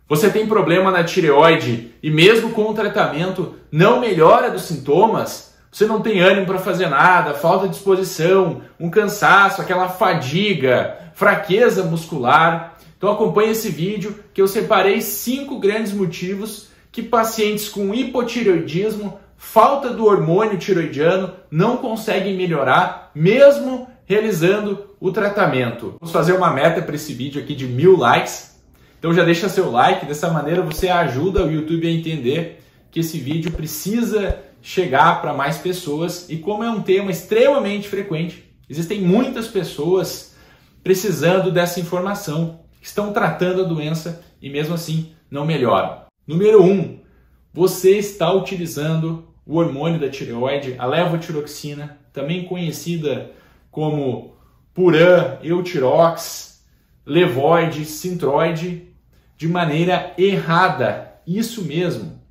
Você tem problema na tireoide e mesmo com o tratamento não melhora dos sintomas? Você não tem ânimo para fazer nada, falta de disposição, um cansaço, aquela fadiga, fraqueza muscular? Então acompanhe esse vídeo que eu separei 5 grandes motivos que pacientes com hipotireoidismo, falta do hormônio tiroidiano, não conseguem melhorar mesmo realizando o tratamento. Vamos fazer uma meta para esse vídeo aqui de 1000 likes. Então já deixa seu like, dessa maneira você ajuda o YouTube a entender que esse vídeo precisa chegar para mais pessoas. E como é um tema extremamente frequente, existem muitas pessoas precisando dessa informação, que estão tratando a doença e mesmo assim não melhoram. Número 1, você está utilizando o hormônio da tireoide, a levotiroxina, também conhecida como Puran, Eutirox, Levoide, Synthroid, de maneira errada. Isso mesmo.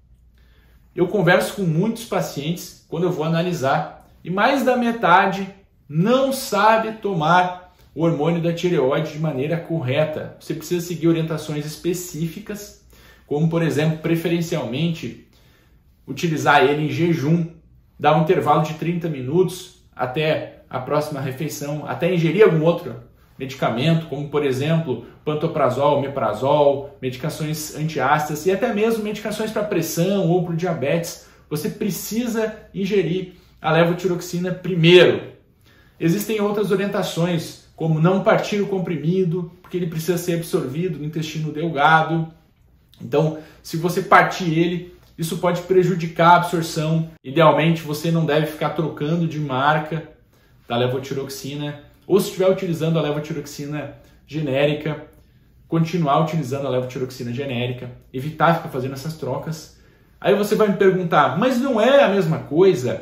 Eu converso com muitos pacientes quando eu vou analisar e mais da metade não sabe tomar o hormônio da tireoide de maneira correta. Você precisa seguir orientações específicas, como por exemplo, preferencialmente, utilizar ele em jejum, dar um intervalo de 30 minutos até a próxima refeição, até ingerir algum outro medicamento, como por exemplo, pantoprazol, omeprazol, medicações antiácidas e até mesmo medicações para pressão ou para o diabetes. Você precisa ingerir a levotiroxina primeiro. Existem outras orientações, como não partir o comprimido, porque ele precisa ser absorvido no intestino delgado. Então, se você partir ele, isso pode prejudicar a absorção. Idealmente, você não deve ficar trocando de marca da levotiroxina, ou se estiver utilizando a levotiroxina genérica, continuar utilizando a levotiroxina genérica, evitar ficar fazendo essas trocas. Aí você vai me perguntar, mas não é a mesma coisa?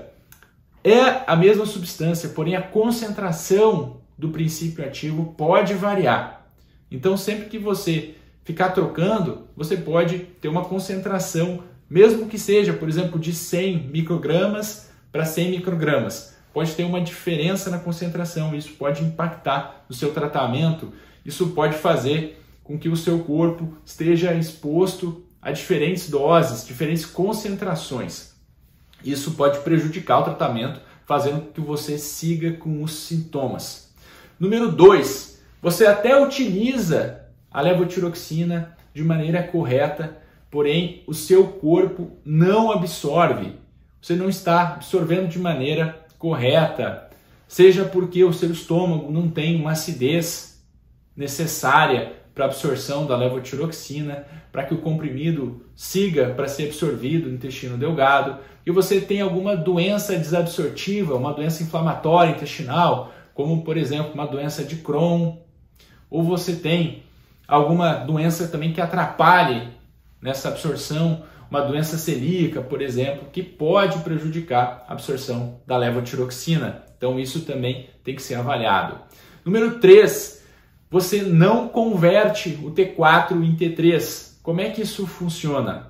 É a mesma substância, porém a concentração do princípio ativo pode variar. Então sempre que você ficar trocando, você pode ter uma concentração, mesmo que seja, por exemplo, de 100 microgramas para 100 microgramas. Pode ter uma diferença na concentração, isso pode impactar no seu tratamento, isso pode fazer com que o seu corpo esteja exposto a diferentes doses, diferentes concentrações. Isso pode prejudicar o tratamento, fazendo com que você siga com os sintomas. Número 2, você até utiliza a levotiroxina de maneira correta, porém o seu corpo não absorve. Você não está absorvendo de maneira correta, seja porque o seu estômago não tem uma acidez necessária para a absorção da levotiroxina, para que o comprimido siga para ser absorvido no intestino delgado, e você tem alguma doença desabsortiva, uma doença inflamatória intestinal, como por exemplo uma doença de Crohn, ou você tem alguma doença também que atrapalhe nessa absorção, uma doença celíaca, por exemplo, que pode prejudicar a absorção da levotiroxina. Então isso também tem que ser avaliado. Número 3, você não converte o T4 em T3. Como é que isso funciona?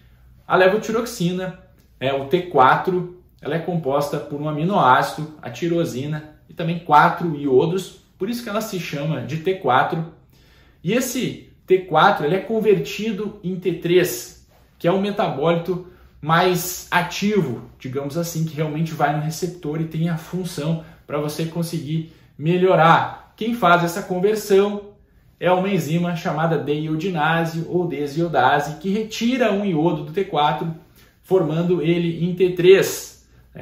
A levotiroxina, o T4, ela é composta por um aminoácido, a tirosina, e também 4 iodos, por isso que ela se chama de T4. E esse T4 ele é convertido em T3, que é um metabólito mais ativo, digamos assim, que realmente vai no receptor e tem a função para você conseguir melhorar. Quem faz essa conversão é uma enzima chamada deiodinase ou desiodase, que retira um iodo do T4, formando ele em T3.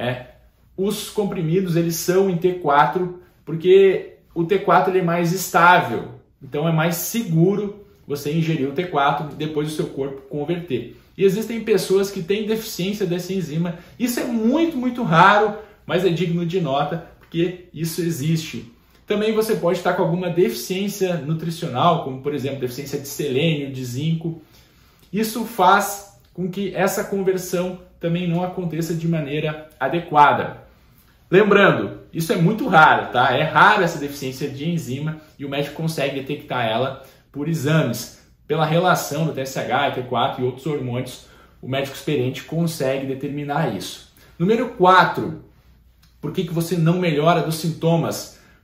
Os comprimidos eles são em T4 porque o T4 ele é mais estável, então é mais seguro você ingerir o T4 e depois o seu corpo converter. E existem pessoas que têm deficiência dessa enzima. Isso é muito, muito raro, mas é digno de nota, porque isso existe. Também você pode estar com alguma deficiência nutricional, como por exemplo, deficiência de selênio, de zinco. Isso faz com que essa conversão também não aconteça de maneira adequada. Lembrando, isso é muito raro, tá? É raro essa deficiência de enzima e o médico consegue detectar ela por exames. Pela relação do TSH, T4 e outros hormônios, o médico experiente consegue determinar isso. Número 4, por que você não melhora dos sintomas?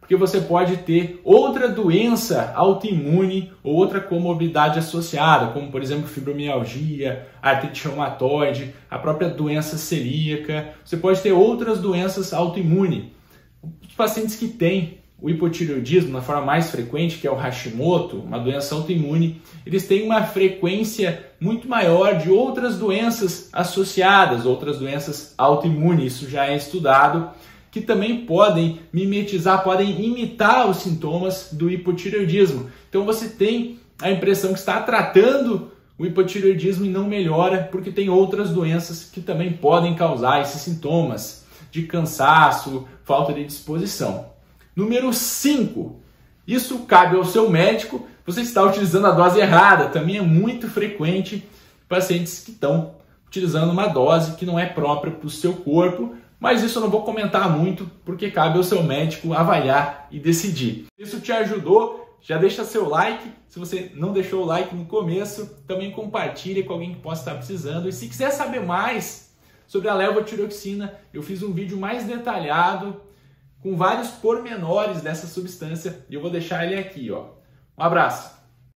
porque você pode ter outra doença autoimune ou outra comorbidade associada, como por exemplo fibromialgia, artrite reumatoide, a própria doença celíaca. Você pode ter outras doenças autoimunes. Os pacientes que têm o hipotireoidismo na forma mais frequente, que é o Hashimoto, uma doença autoimune, eles têm uma frequência muito maior de outras doenças associadas, outras doenças autoimunes. Isso já é estudado, que também podem mimetizar, podem imitar os sintomas do hipotireoidismo. Então você tem a impressão que está tratando o hipotireoidismo e não melhora, porque tem outras doenças que também podem causar esses sintomas de cansaço, falta de disposição. Número 5, isso cabe ao seu médico, você está utilizando a dose errada. Também é muito frequente pacientes que estão utilizando uma dose que não é própria para o seu corpo, mas isso eu não vou comentar muito, porque cabe ao seu médico avaliar e decidir. Se isso te ajudou, já deixa seu like. Se você não deixou o like no começo, também compartilha com alguém que possa estar precisando. E se quiser saber mais sobre a levotiroxina, eu fiz um vídeo mais detalhado, com vários pormenores dessa substância, e eu vou deixar ele aqui, ó. Um abraço!